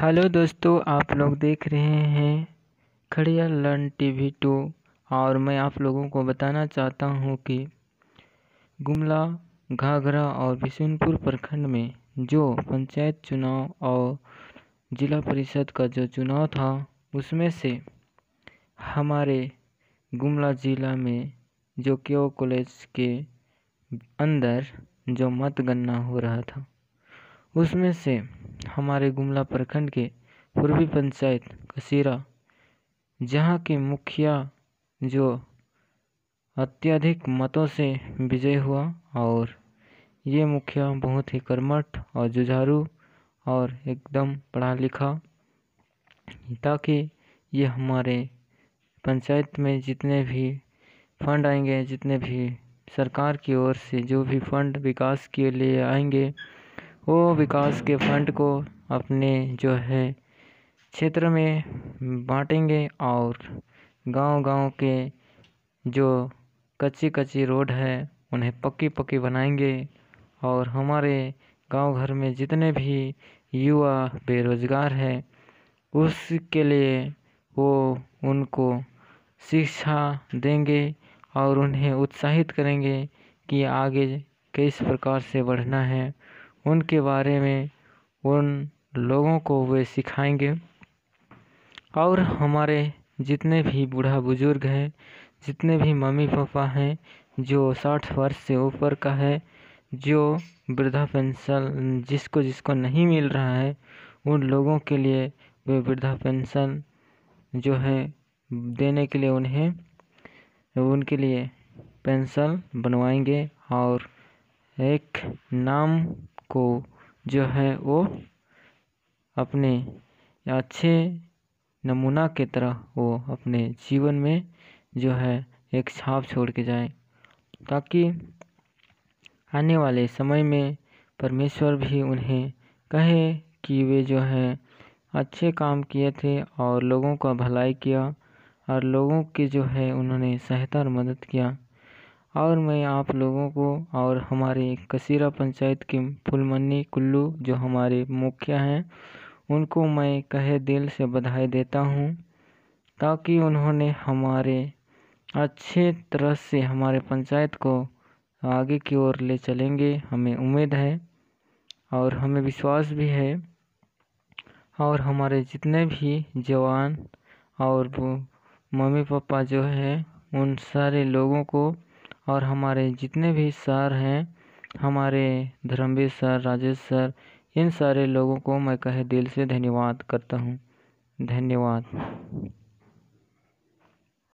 Hello दोस्तों, आप लोग देख रहे हैं खड़िया लर्न टीवी 2 और मैं आप लोगों को बताना चाहता हूं कि गुमला, घाघरा और बिशुनपुर प्रखंड में जो पंचायत चुनाव और जिला परिषद का जो चुनाव था, उसमें से हमारे गुमला जिला में जो केओ कॉलेज के अंदर जो मतगणना हो रहा था, उसमें से हमारे गुमला प्रखंड के पूर्वी पंचायत कसीरा, जहां के मुखिया जो अत्यधिक मतों से विजय हुआ, और ये मुखिया बहुत ही कर्मठ और जुझारू और एकदम पढ़ा लिखा, ताकि ये हमारे पंचायत में जितने भी फंड आएंगे, जितने भी सरकार की ओर से जो भी फंड विकास के लिए आएंगे, वो विकास के फंड को अपने जो है क्षेत्र में बांटेंगे और गांव-गांव के जो कच्ची रोड है उन्हें पक्की बनाएंगे। और हमारे गांव घर में जितने भी युवा बेरोजगार हैं, उसके लिए वो उनको शिक्षा देंगे और उन्हें उत्साहित करेंगे कि आगे किस प्रकार से बढ़ना है। उनके बारे में उन लोगों को वे सिखाएंगे। और हमारे जितने भी बूढ़ा बुजुर्ग हैं, जितने भी मम्मी पापा हैं जो 60 वर्ष से ऊपर का है, जो वृद्धा पेंशन जिसको नहीं मिल रहा है, उन लोगों के लिए वे वृद्धा पेंशन जो है देने के लिए उनके लिए पेंशन बनवाएंगे और एक नाम को जो है वो अपने अच्छे नमूना की तरह वो अपने जीवन में जो है एक छाप छोड़ के जाए, ताकि आने वाले समय में परमेश्वर भी उन्हें कहे कि वे जो है अच्छे काम किए थे और लोगों का भलाई किया और लोगों की जो है उन्होंने सहायता और मदद किया। और मैं आप लोगों को और हमारे कसीरा पंचायत के फुलमनी कुल्लू जो हमारे मुखिया हैं, उनको मैं कहे दिल से बधाई देता हूँ, ताकि उन्होंने हमारे अच्छे तरह से हमारे पंचायत को आगे की ओर ले चलेंगे। हमें उम्मीद है और हमें विश्वास भी है। और हमारे जितने भी जवान और मम्मी पापा जो है, उन सारे लोगों को और हमारे जितने भी सर हैं, हमारे धर्मवीर सर, राजेश सर, इन सारे लोगों को मैं कहे दिल से धन्यवाद करता हूँ। धन्यवाद।